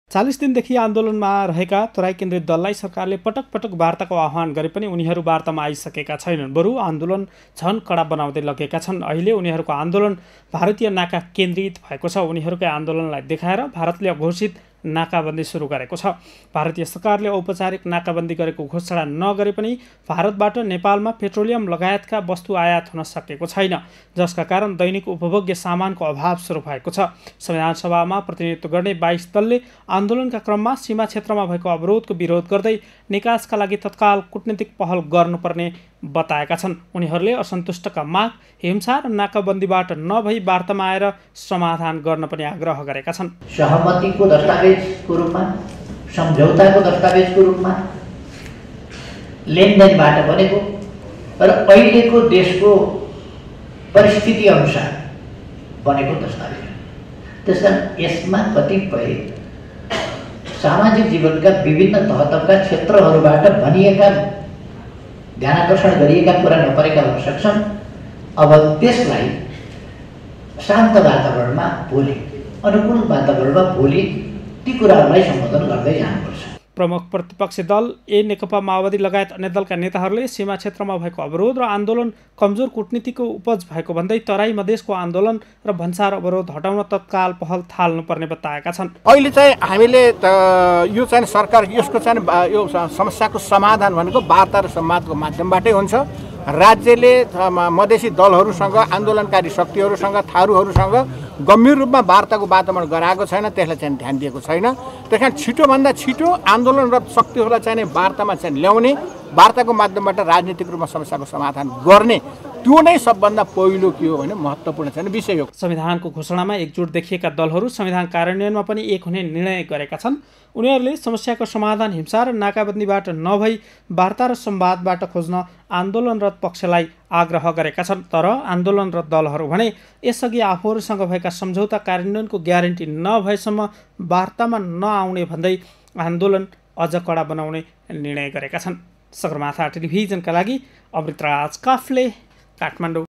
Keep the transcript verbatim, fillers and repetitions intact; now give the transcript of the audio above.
चालीस दिनदेखि आन्दोलनमा रहेका तराई केन्द्रित दललाई सरकारले पटक पटक वार्ताको आह्वान गरे पनि उनीहरू वार्तामा आइसकेका छैनन्। बरु आन्दोलन झन कडा बनाउँदै लगेका छन्। अहिले उनीहरूको आन्दोलन भारतीय नाका केन्द्रित भएको छ। उनीहरूकै आन्दोलनलाई देखाएर भारतले घोषित नाकाबन्दी सुरु गरेको छ। भारतीय सरकारले औपचारिक नाकाबन्दी गरेको घोषणा नगरे पनि भारतबाट नेपालमा पेट्रोलियम लगायतका वस्तु आयात हुन सकेको छैन, जसका कारण दैनिक उपभोग्य सामानको अभाव सुरु भएको छ। संविधान सभामा प्रतिनिधित्व गर्ने बाइस दलले आन्दोलनका क्रममा सीमा क्षेत्रमा भएको अवरोधको विरोध गर्दै निकासका लागि तत्काल कूटनीतिक पहल गर्नुपर्ने बताएका छन्। उनीहरूले असन्तुष्टका माग हिंसा र नाकाबन्दीबाट नभई वार्तामा आएर समाधान गर्न पनि आग्रह गरेका छन्। सहमतिको दस्तावेजको रूपमा, सम्झौताको दस्तावेजको रूपमा, लेनदेनबाट बनेको र अहिलेको देशको परिस्थिति अनुसार बनेको दस्तावेज। त्यसकारण यसमा कतिपय सामाजिक जीवनका विभिन्न तह तहका क्षेत्रहरूबाट भनिएका ध्यानाकर्षण गरिएका कुरा नपरेका हुन सक्छन्। अब त्यसलाई शान्त वातावरणमा भोलि, अनुकूल वातावरणमा भोलि ती कुराहरूलाई सम्बोधन गर्दै जानुपर्छ। प्रमुख प्रतिपक्षी दल ए नेकपा माओवादी लगायत अन्य दलका नेताहरूले सीमा क्षेत्रमा भएको अवरोध र आन्दोलन कमजोर कूटनीतिको उपज भएको भन्दै तराई मधेसको आन्दोलन र भन्सार अवरोध हटाउन तत्काल पहल थाल्नुपर्ने बताएका छन्। अहिले चाहिँ हामीले यो चाहिँ सरकार यसको चाहिँ यो समस्याको समाधान भनेको वार्ता र संवादको माध्यमबाटै हुन्छ। राज्यले मधेसी दलहरूसँग, आन्दोलनकारी शक्तिहरूसँग, थारूहरूसँग गम्भीर रूपमा वार्ताको वातावरण गराएको छैन, त्यसलाई चाहिँ ध्यान दिएको छैन। त्यस कारण छिटोभन्दा छिटो आन्दोलनरत शक्तिहरूलाई चाहिँ वार्तामा चाहिँ ल्याउने, वार्ताको माध्यमबाट राजनीतिक रूपमा समस्याको समाधान गर्ने, त्यो नै सबभन्दा पहिलो के हो भने महत्त्वपूर्ण चाहिँ विषय हो। संविधानको घोषणामा एकजुट देखिएका दलहरू संविधान कार्यान्वयनमा पनि एक हुने निर्णय गरेका छन्। उनीहरूले समस्याको समाधान हिंसा र नाकाबन्दीबाट नभई वार्ता र संवादबाट खोज्न आन्दोलनरत पक्षलाई आग्रह गरेका छन्। तर आन्दोलनरत दलहरू भने यसअघि आफूहरूसँग भएका सम्झौता कार्यान्वयनको ग्यारेन्टी नभएसम्म वार्तामा नआउने भन्दै आन्दोलन अझ कडा बनाउने निर्णय गरेका छन्। सगरमाथा टेलिभिजनका लागि अमृतराज काफले, काठमाडौँ।